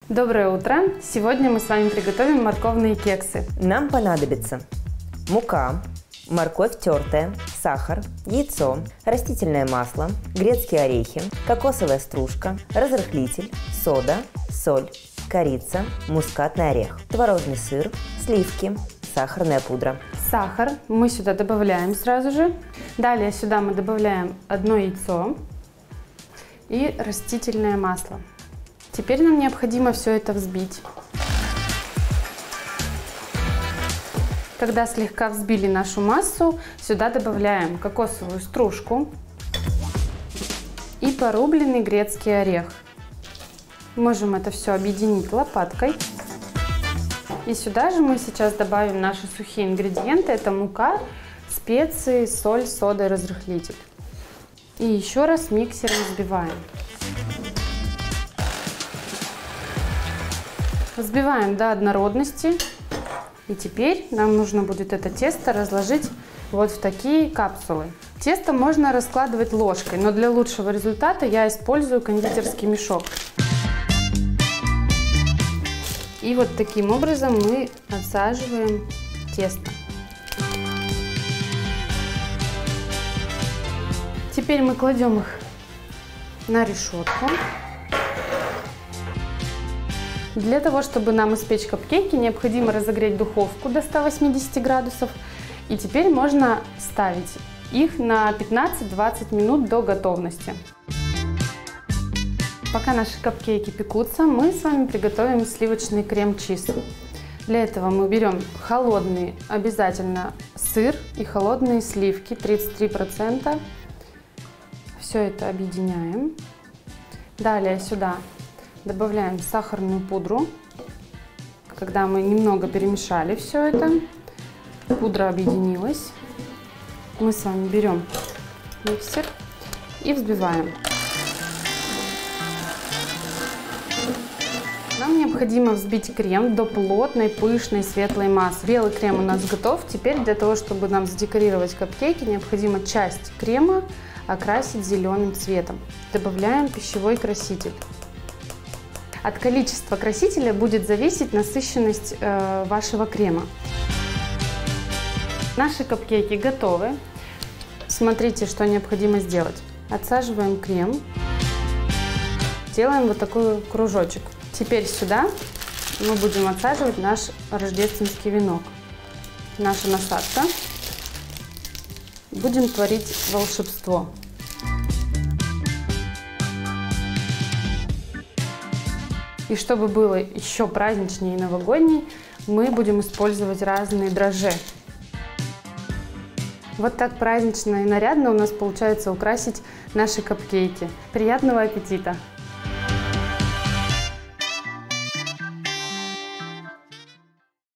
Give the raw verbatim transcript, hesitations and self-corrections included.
Доброе утро! Сегодня мы с вами приготовим морковные кексы. Нам понадобится мука, морковь тертая, сахар, яйцо, растительное масло, грецкие орехи, кокосовая стружка, разрыхлитель, сода, соль, корица, мускатный орех, творожный сыр, сливки, сахарная пудра. Сахар мы сюда добавляем сразу же. Далее сюда мы добавляем одно яйцо и растительное масло. Теперь нам необходимо все это взбить. Когда слегка взбили нашу массу, сюда добавляем кокосовую стружку и порубленный грецкий орех. Можем это все объединить лопаткой. И сюда же мы сейчас добавим наши сухие ингредиенты. Это мука, специи, соль, сода и разрыхлитель. И еще раз миксером взбиваем. Взбиваем до однородности. И теперь нам нужно будет это тесто разложить вот в такие капсулы. Тесто можно раскладывать ложкой, но для лучшего результата я использую кондитерский мешок. И вот таким образом мы отсаживаем тесто. Теперь мы кладем их на решетку. Для того, чтобы нам испечь капкейки, необходимо разогреть духовку до ста восьмидесяти градусов. И теперь можно ставить их на пятнадцать-двадцать минут до готовности. Пока наши капкейки пекутся, мы с вами приготовим сливочный крем-чиз. Для этого мы берем холодный обязательно сыр и холодные сливки тридцать три процента. Все это объединяем. Далее сюда добавляем сахарную пудру. Когда мы немного перемешали все это, пудра объединилась. Мы с вами берем миксер и взбиваем. Нам необходимо взбить крем до плотной, пышной, светлой массы. Белый крем у нас готов. Теперь для того, чтобы нам задекорировать капкейки, необходимо часть крема окрасить зеленым цветом. Добавляем пищевой краситель. От количества красителя будет зависеть насыщенность э, вашего крема. Наши капкейки готовы. Смотрите, что необходимо сделать. Отсаживаем крем. Делаем вот такой кружочек. Теперь сюда мы будем отсаживать наш рождественский венок. Наша насадка. Будем творить волшебство. И чтобы было еще праздничнее и новогодней, мы будем использовать разные дрожжи. Вот так празднично и нарядно у нас получается украсить наши капкейки. Приятного аппетита!